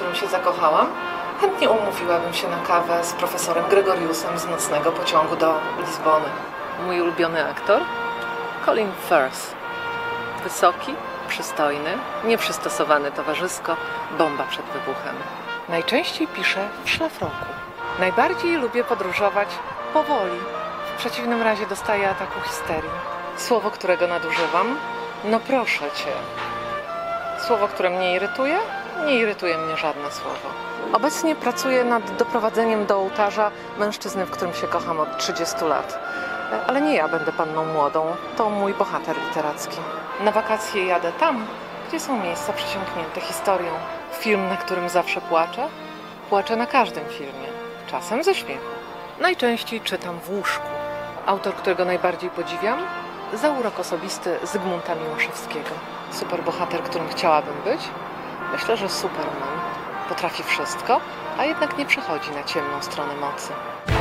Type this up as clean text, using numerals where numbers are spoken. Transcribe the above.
którym się zakochałam, chętnie umówiłabym się na kawę z profesorem Gregoriusem z nocnego pociągu do Lizbony. Mój ulubiony aktor? Colin Firth. Wysoki, przystojny, nieprzystosowany towarzysko, bomba przed wybuchem. Najczęściej piszę w szlafroku. Najbardziej lubię podróżować powoli. W przeciwnym razie dostaję ataku histerii. Słowo, którego nadużywam? No proszę cię. Słowo, które mnie irytuje? Nie irytuje mnie żadne słowo. Obecnie pracuję nad doprowadzeniem do ołtarza mężczyzny, w którym się kocham od 30 lat. Ale nie ja będę panną młodą, to mój bohater literacki. Na wakacje jadę tam, gdzie są miejsca przesiąknięte historią. Film, na którym zawsze płaczę? Płaczę na każdym filmie, czasem ze śmiechu. Najczęściej czytam w łóżku. Autor, którego najbardziej podziwiam? Za urok osobisty Zygmunta Miłoszewskiego. Superbohater, którym chciałabym być? Myślę, że Superman. Potrafi wszystko, a jednak nie przechodzi na ciemną stronę mocy.